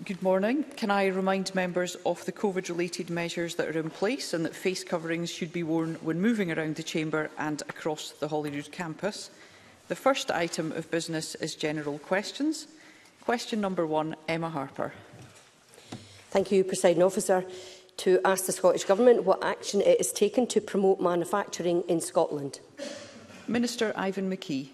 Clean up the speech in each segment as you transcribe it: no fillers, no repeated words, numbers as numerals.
Good morning. Can I remind members of the COVID-related measures that are in place and that face coverings should be worn when moving around the chamber and across the Holyrood campus? The first item of business is general questions. Question number 1, Emma Harper. Thank you, Presiding Officer. To ask the Scottish Government what action it has taken to promote manufacturing in Scotland. Minister Ivan McKee.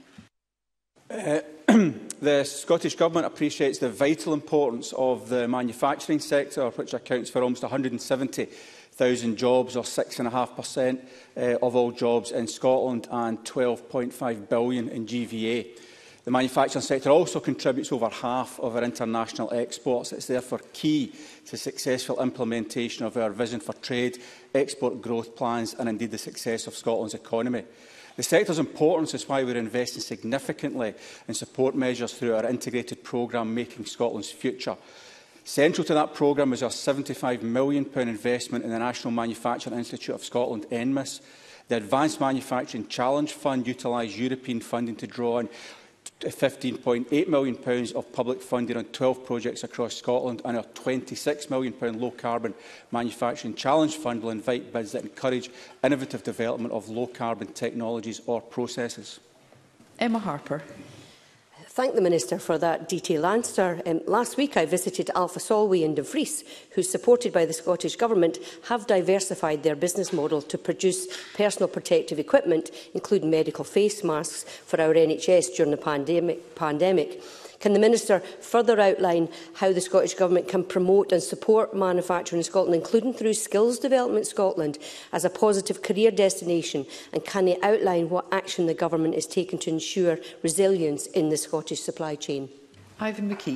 The Scottish Government appreciates the vital importance of the manufacturing sector, which accounts for almost 170,000 jobs, or 6.5% of all jobs in Scotland, and 12.5 billion in GVA. The manufacturing sector also contributes over half of our international exports. It is therefore key to successful implementation of our vision for trade, export growth plans and indeed the success of Scotland's economy. The sector's importance is why we are investing significantly in support measures through our integrated programme Making Scotland's Future. Central to that programme is our £75 million investment in the National Manufacturing Institute of Scotland, NMIS. The Advanced Manufacturing Challenge Fund utilised European funding to draw on £15.8 million of public funding on 12 projects across Scotland, and our £26 million low-carbon manufacturing challenge fund will invite bids that encourage innovative development of low-carbon technologies or processes. Emma Harper. Thank the Minister for that detailed answer. Last week I visited Alpha Solway in Dumfries, who, supported by the Scottish Government, have diversified their business model to produce personal protective equipment, including medical face masks, for our NHS during the pandemic. Can the Minister further outline how the Scottish Government can promote and support manufacturing in Scotland, including through Skills Development Scotland, as a positive career destination? And can he outline what action the Government is taking to ensure resilience in the Scottish supply chain? Ivan McKee.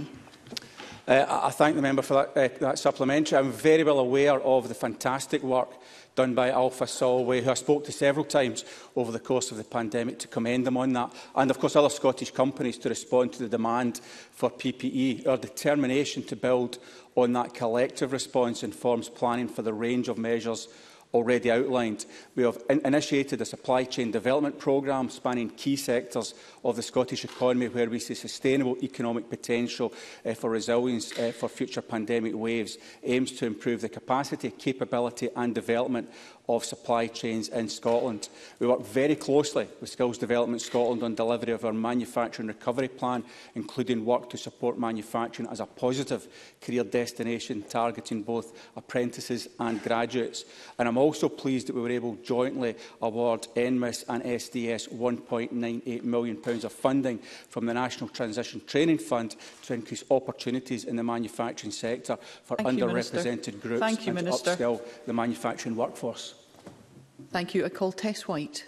I thank the member for that supplementary. I am very well aware of the fantastic work done by Alpha Solway, who I spoke to several times over the course of the pandemic, to commend them on that, and of course other Scottish companies to respond to the demand for PPE. Our determination to build on that collective response informs planning for the range of measures already outlined. We have initiated a supply chain development programme spanning key sectors of the Scottish economy where we see sustainable economic potential for resilience for future pandemic waves, aims to improve the capacity, capability and development of supply chains in Scotland. We work very closely with Skills Development Scotland on delivery of our manufacturing recovery plan, including work to support manufacturing as a positive career destination, targeting both apprentices and graduates. And I'm also pleased that we were able jointly award NMIS and SDS £1.98 million of funding from the National Transition Training Fund to increase opportunities in the manufacturing sector for underrepresented groups and to upskill the manufacturing workforce. Thank you. I call Tess White.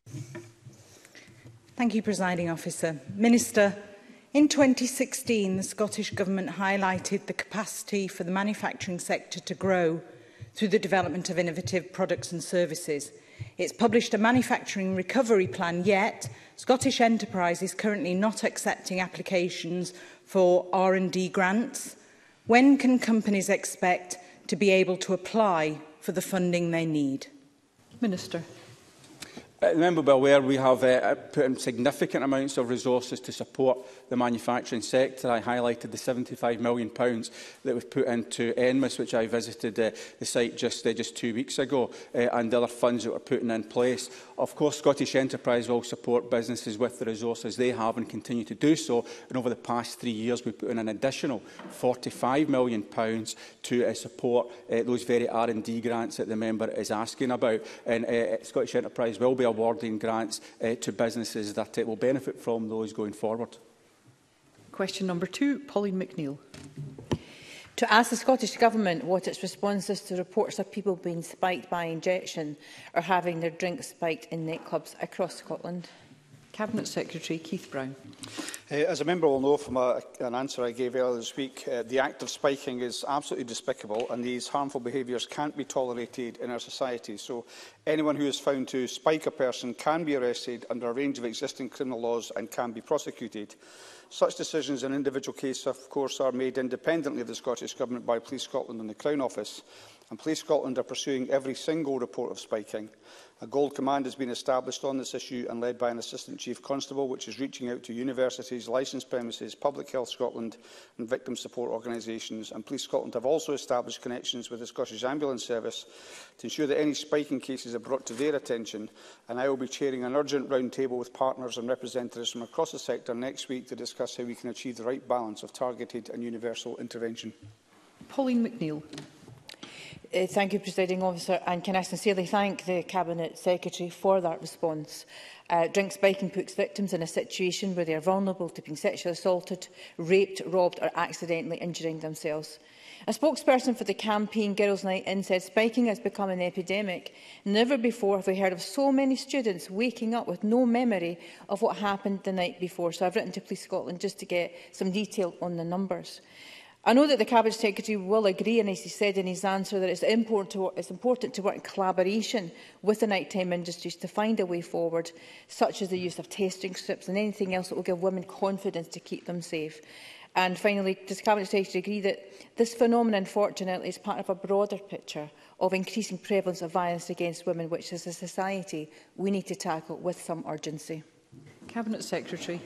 Thank you, Presiding Officer. Minister, in 2016, the Scottish Government highlighted the capacity for the manufacturing sector to grow through the development of innovative products and services. It's published a manufacturing recovery plan, yet Scottish Enterprise is currently not accepting applications for R&D grants. When can companies expect to be able to apply for the funding they need? Minister. Remember, well, where we have put in significant amounts of resources to support the manufacturing sector. I highlighted the £75 million that we've put into NMIS, which I visited the site just 2 weeks ago, and other funds that were putting in place. Of course, Scottish Enterprise will support businesses with the resources they have and continue to do so. And over the past 3 years, we've put in an additional £45 million to support those very R&D grants that the member is asking about. And Scottish Enterprise will be awarding grants to businesses that will benefit from those going forward. Question number 2, Pauline McNeill. To ask the Scottish Government what its response is to reports of people being spiked by injection or having their drinks spiked in nightclubs across Scotland. Cabinet Secretary Keith Brown. As a member will know from an answer I gave earlier this week, the act of spiking is absolutely despicable, and these harmful behaviours can't be tolerated in our society. So anyone who is found to spike a person can be arrested under a range of existing criminal laws and can be prosecuted. Such decisions in individual cases, of course, are made independently of the Scottish Government by Police Scotland and the Crown Office. and Police Scotland are pursuing every single report of spiking. A Gold Command has been established on this issue and led by an Assistant Chief Constable, which is reaching out to universities, licensed premises, Public Health Scotland and victim support organisations. And Police Scotland have also established connections with the Scottish Ambulance Service to ensure that any spiking cases are brought to their attention. And I will be chairing an urgent roundtable with partners and representatives from across the sector next week to discuss how we can achieve the right balance of targeted and universal intervention. Pauline McNeill. Thank you, Presiding Officer, and can I sincerely thank the Cabinet Secretary for that response. Drink spiking puts victims in a situation where they are vulnerable to being sexually assaulted, raped, robbed or accidentally injuring themselves. A spokesperson for the campaign Girls' Night In said spiking has become an epidemic. Never before have we heard of so many students waking up with no memory of what happened the night before. So I've written to Police Scotland just to get some detail on the numbers. I know that the Cabinet Secretary will agree, and as he said in his answer, that it's important to work in collaboration with the nighttime industries to find a way forward, such as the use of testing strips and anything else that will give women confidence to keep them safe. And finally, does the Cabinet Secretary agree that this phenomenon, unfortunately, is part of a broader picture of increasing prevalence of violence against women, which as a society we need to tackle with some urgency? Cabinet Secretary.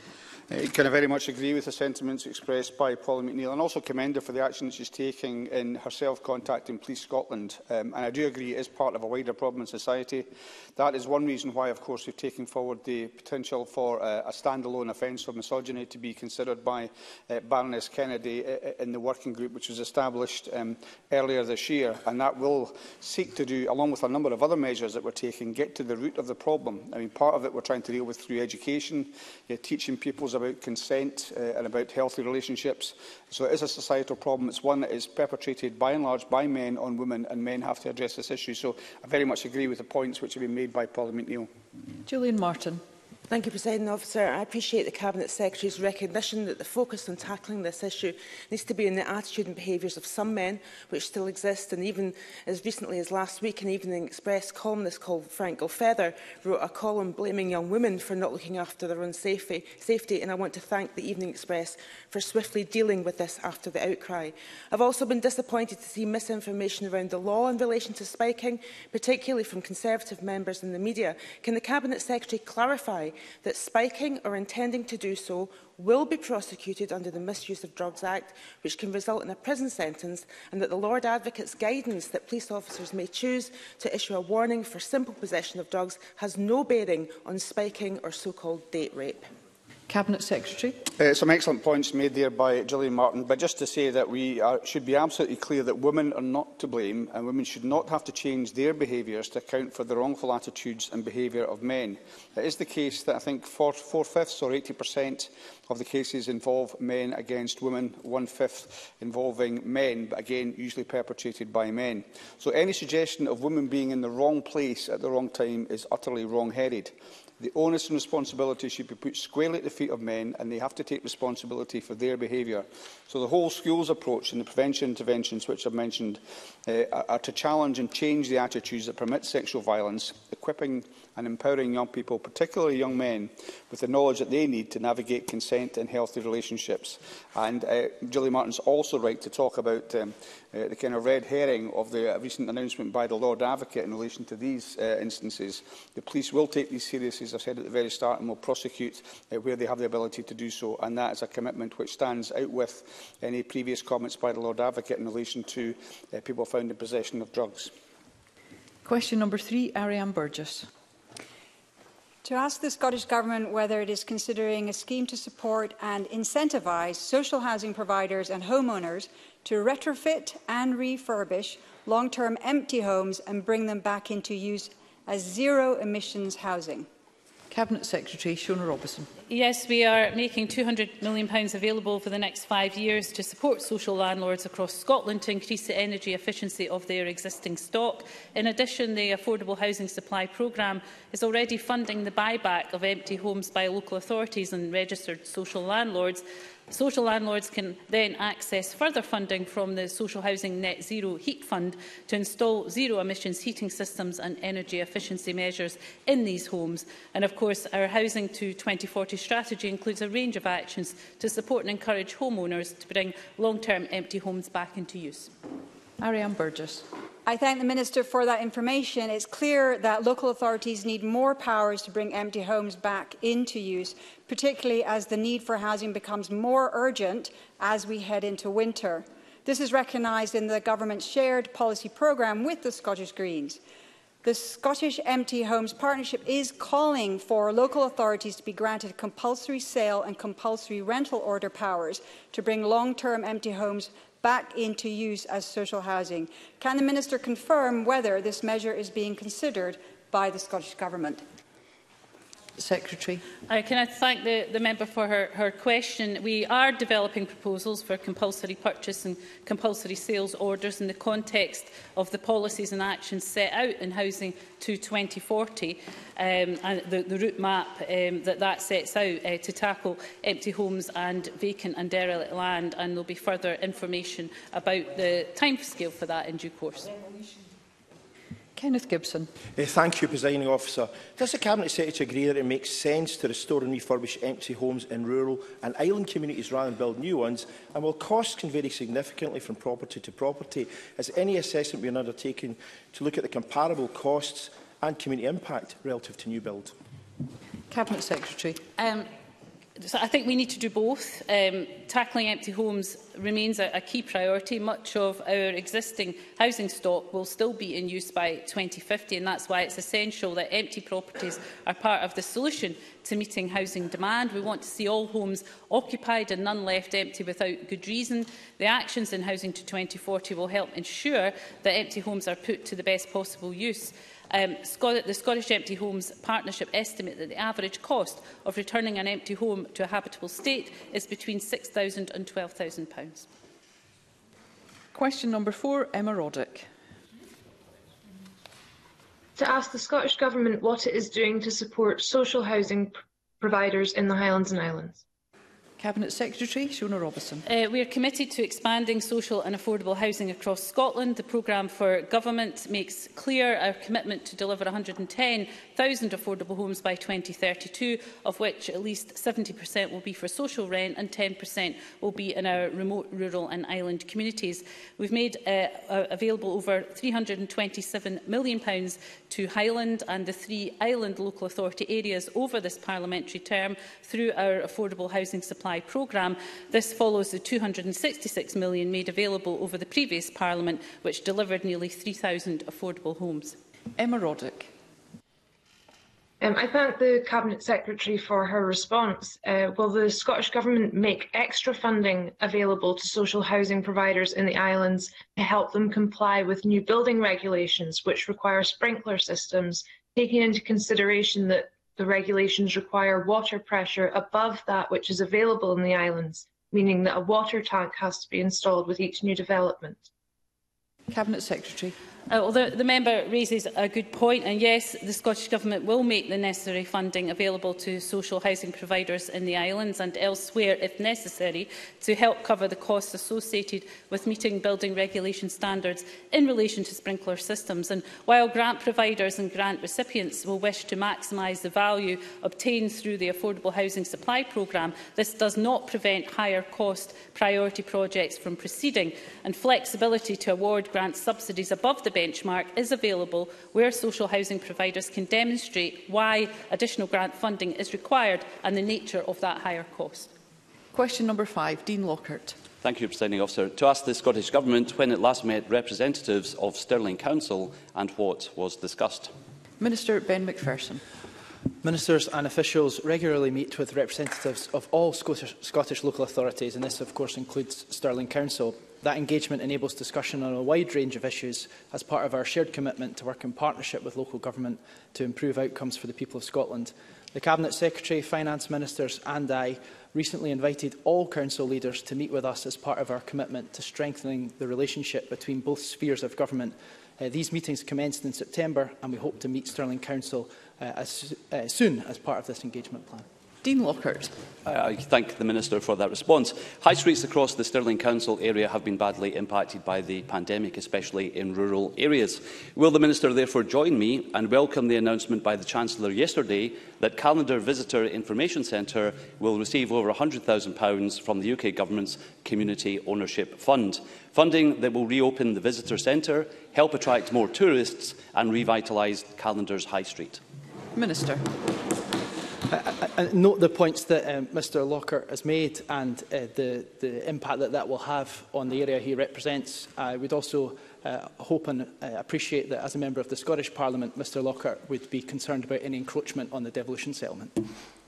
I can very much agree with the sentiments expressed by Pauline McNeill, and also commend her for the action she's taking in herself contacting Police Scotland. And I do agree it is part of a wider problem in society. That is one reason why, of course, we've taken forward the potential for a standalone offence of misogyny to be considered by Baroness Kennedy in the working group which was established earlier this year. And that will seek to do, along with a number of other measures that we're taking, get to the root of the problem. I mean, part of it we're trying to deal with through education, teaching pupils about consent and about healthy relationships. So it is a societal problem. It's one that is perpetrated by and large by men on women, and men have to address this issue. So I very much agree with the points which have been made by Pauline McNeill. Gillian Martin. Thank you, Presiding Officer. I appreciate the Cabinet Secretary's recognition that the focus on tackling this issue needs to be in the attitude and behaviours of some men, which still exist. And even as recently as last week, an Evening Express columnist called Frank Gilfeather wrote a column blaming young women for not looking after their own safety. And I want to thank the Evening Express for swiftly dealing with this after the outcry. I've also been disappointed to see misinformation around the law in relation to spiking, particularly from Conservative members in the media. Can the Cabinet Secretary clarify that spiking or intending to do so will be prosecuted under the Misuse of Drugs Act, which can result in a prison sentence, and that the Lord Advocate's guidance that police officers may choose to issue a warning for simple possession of drugs has no bearing on spiking or so-called date rape? Cabinet Secretary. Some excellent points made there by Gillian Martin, but just to say that we should be absolutely clear that women are not to blame, and women should not have to change their behaviours to account for the wrongful attitudes and behaviour of men. It is the case that I think 4/5 or 80% of the cases involve men against women, 1/5 involving men, but again usually perpetrated by men. So any suggestion of women being in the wrong place at the wrong time is utterly wrong-headed. The onus and responsibility should be put squarely at the feet of men, and they have to take responsibility for their behaviour. So the whole schools approach and the prevention interventions which I've mentioned are to challenge and change the attitudes that permit sexual violence, equipping and empowering young people, particularly young men, with the knowledge that they need to navigate consent and healthy relationships. And Gillian Martin's also right to talk about the kind of red herring of the recent announcement by the Lord Advocate in relation to these instances. The police will take these seriously, as I said at the very start, and will prosecute where they have the ability to do so. And that is a commitment which stands out with any previous comments by the Lord Advocate in relation to people found in possession of drugs. Question number 3, Ariane Burgess. To ask the Scottish Government whether it is considering a scheme to support and incentivise social housing providers and homeowners to retrofit and refurbish long-term empty homes and bring them back into use as zero-emissions housing. Cabinet Secretary Shona Robertson. Yes, we are making £200 million available for the next 5 years to support social landlords across Scotland to increase the energy efficiency of their existing stock. In addition, the Affordable Housing Supply Programme is already funding the buyback of empty homes by local authorities and registered social landlords. Social landlords can then access further funding from the Social Housing Net Zero Heat Fund to install zero-emissions heating systems and energy efficiency measures in these homes. And of course, our Housing to 2040 strategy includes a range of actions to support and encourage homeowners to bring long-term empty homes back into use. Ariane Burgess. I thank the Minister for that information. It's clear that local authorities need more powers to bring empty homes back into use, particularly as the need for housing becomes more urgent as we head into winter. This is recognised in the Government's shared policy programme with the Scottish Greens. The Scottish Empty Homes Partnership is calling for local authorities to be granted compulsory sale and compulsory rental order powers to bring long-term empty homes back into use as social housing. Can the Minister confirm whether this measure is being considered by the Scottish Government? Secretary. Can I thank the member for her question? We are developing proposals for compulsory purchase and compulsory sales orders in the context of the policies and actions set out in Housing to 2040 and the route map that sets out to tackle empty homes and vacant and derelict land, and there will be further information about the timescale for that in due course. Kenneth Gibson. Thank you, Presiding Officer. Does the Cabinet Secretary agree that it makes sense to restore and refurbish empty homes in rural and island communities rather than build new ones? And will costs can vary significantly from property to property? Has any assessment been undertaken to look at the comparable costs and community impact relative to new build? Cabinet Secretary. So I think we need to do both. Tackling empty homes remains a key priority. Much of our existing housing stock will still be in use by 2050, and that's why it's essential that empty properties are part of the solution to meeting housing demand. We want to see all homes occupied and none left empty without good reason. The actions in Housing to 2040 will help ensure that empty homes are put to the best possible use. The Scottish Empty Homes Partnership estimate that the average cost of returning an empty home to a habitable state is between £6,000 and £12,000. Question number 4, Emma Roddick. To ask the Scottish Government what it is doing to support social housing providers in the Highlands and Islands. Cabinet Secretary Shona Robertson. We are committed to expanding social and affordable housing across Scotland. The programme for government makes clear our commitment to deliver 110,000 affordable homes by 2032, of which at least 70% will be for social rent and 10% will be in our remote, rural and island communities. We've made available over £327 million to Highland and the 3 island local authority areas over this parliamentary term through our affordable housing supply programme. This follows the £266 million made available over the previous Parliament, which delivered nearly 3,000 affordable homes. Emma Roddick. I thank the Cabinet Secretary for her response. Will the Scottish Government make extra funding available to social housing providers in the islands to help them comply with new building regulations which require sprinkler systems, taking into consideration that the regulations require water pressure above that which is available in the islands, meaning that a water tank has to be installed with each new development? Cabinet Secretary. Well, the member raises a good point, and yes, the Scottish Government will make the necessary funding available to social housing providers in the islands and elsewhere, if necessary, to help cover the costs associated with meeting building regulation standards in relation to sprinkler systems. And while grant providers and grant recipients will wish to maximise the value obtained through the Affordable Housing Supply Programme, this does not prevent higher cost priority projects from proceeding, and flexibility to award grant subsidies above the benchmark is available where social housing providers can demonstrate why additional grant funding is required and the nature of that higher cost. Question number 5, Dean Lockhart. Thank you, Presiding Officer. To ask the Scottish Government when it last met representatives of Stirling Council and what was discussed. Minister Ben McPherson. Ministers and officials regularly meet with representatives of all Scottish local authorities, and this of course includes Stirling Council. That engagement enables discussion on a wide range of issues as part of our shared commitment to work in partnership with local government to improve outcomes for the people of Scotland. The Cabinet Secretary, Finance Ministers and I recently invited all Council leaders to meet with us as part of our commitment to strengthening the relationship between both spheres of government. These meetings commenced in September and we hope to meet Stirling Council as soon as part of this engagement plan. Dean Lockhart. I thank the Minister for that response. High streets across the Stirling Council area have been badly impacted by the pandemic, especially in rural areas. Will the Minister therefore join me and welcome the announcement by the Chancellor yesterday that Callander Visitor Information Centre will receive over £100,000 from the UK Government's Community Ownership Fund? Funding that will reopen the visitor centre, help attract more tourists and revitalise Callander's High Street. Minister. I note the points that Mr Lockhart has made and the impact that that will have on the area he represents. I would also hope and appreciate that as a member of the Scottish Parliament, Mr Lockhart would be concerned about any encroachment on the devolution settlement.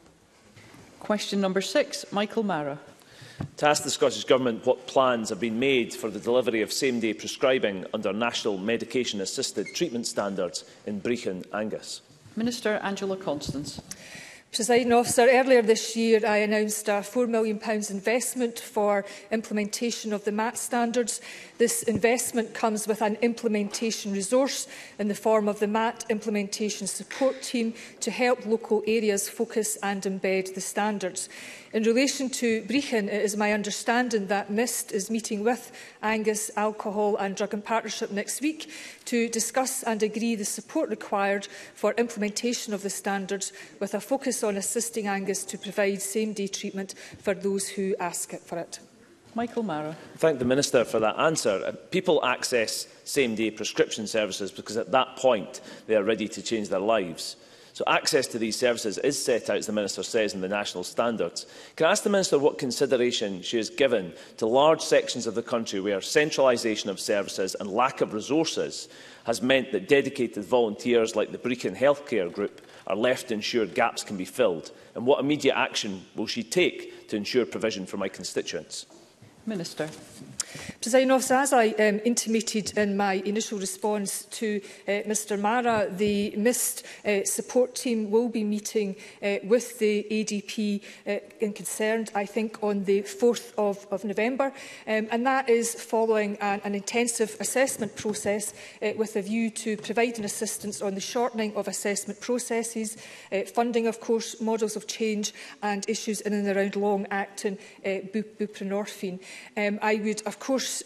Question number 6, Michael Mara. To ask the Scottish Government what plans have been made for the delivery of same-day prescribing under National Medication-Assisted Treatment Standards in Brechin Angus. Minister Angela Constance. Presiding Officer, earlier this year I announced a £4 million investment for implementation of the MAT standards. This investment comes with an implementation resource in the form of the MAT Implementation Support Team to help local areas focus and embed the standards. In relation to Brechin, it is my understanding that MIST is meeting with Angus Alcohol and Drug and Partnership next week to discuss and agree the support required for implementation of the standards, with a focus on assisting Angus to provide same-day treatment for those who ask for it. Michael Mara. Thank the Minister for that answer. People access same-day prescription services because at that point they are ready to change their lives. So access to these services is set out, as the Minister says, in the national standards. Can I ask the Minister what consideration she has given to large sections of the country where centralisation of services and lack of resources has meant that dedicated volunteers like the Brechin Healthcare Group are left to ensure gaps can be filled? And what immediate action will she take to ensure provision for my constituents? Minister. Presiding Officer, as I intimated in my initial response to Mr Mara, the MIST support team will be meeting with the ADP concerned, I think, on the 4th of November. And that is following an intensive assessment process with a view to providing assistance on the shortening of assessment processes, funding, of course, models of change and issues in and around long-acting buprenorphine. I would, of course,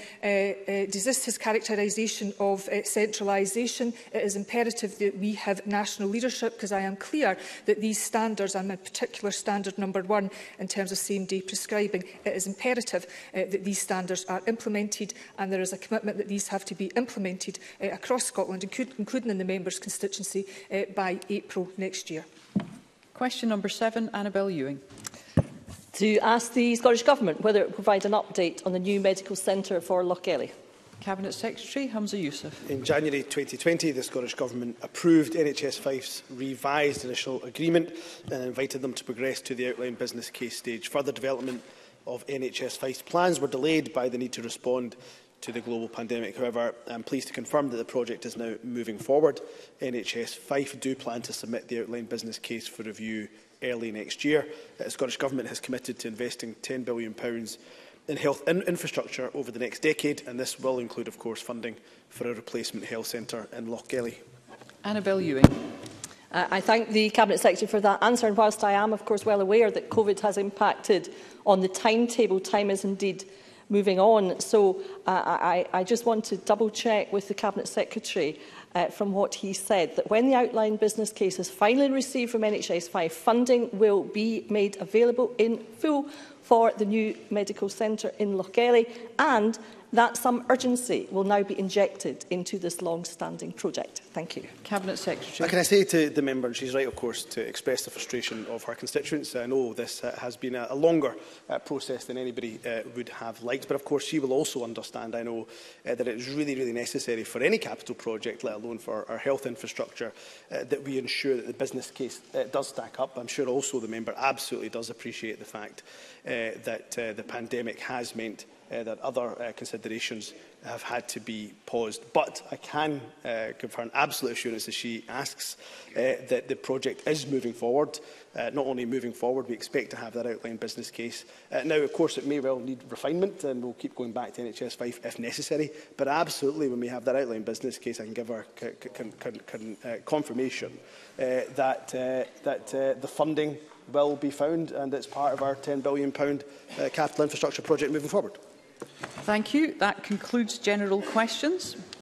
desist his characterisation of centralisation. It is imperative that we have national leadership, because I am clear that these standards, and in particular standard number 1 in terms of same-day prescribing, it is imperative that these standards are implemented, and there is a commitment that these have to be implemented across Scotland, including in the member's constituency, by April next year. Question number 7, Annabel Ewing. To ask the Scottish Government whether it will provide an update on the new medical centre for Lochgelly. Cabinet Secretary Hamza Yousaf. In January 2020, the Scottish Government approved NHS Fife's revised initial agreement and invited them to progress to the outline business case stage. Further development of NHS Fife's plans were delayed by the need to respond to the global pandemic. However, I am pleased to confirm that the project is now moving forward. NHS Fife do plan to submit the outline business case for review early next year. The Scottish Government has committed to investing £10 billion in health infrastructure over the next decade, and this will include, of course, funding for a replacement health centre in Lochgelly. Annabel Ewing. I thank the Cabinet Secretary for that answer, and whilst I am, of course, well aware that COVID has impacted on the timetable, time is indeed moving on. So I just want to double-check with the Cabinet Secretary from what he said, that when the outline business case is finally received from NHS Fife, funding will be made available in full for the new medical centre in Lochgelly, and that some urgency will now be injected into this long-standing project. Thank you. Cabinet Secretary. Can I say to the member, and she's right, of course, to express the frustration of her constituents. I know this has been a longer process than anybody would have liked, but of course she will also understand, I know, that it is really, really necessary for any capital project, let alone for our health infrastructure, that we ensure that the business case does stack up. I'm sure also the member absolutely does appreciate the fact that the pandemic has meant that other considerations have had to be paused. But I can give her an absolute assurance as she asks that the project is moving forward. Not only moving forward, we expect to have that outline business case. Now, of course, it may well need refinement, and we'll keep going back to NHS Fife if necessary. But absolutely, when we have that outline business case, I can give her confirmation that the funding will be found, and it's part of our £10 billion capital infrastructure project moving forward. Thank you. That concludes general questions.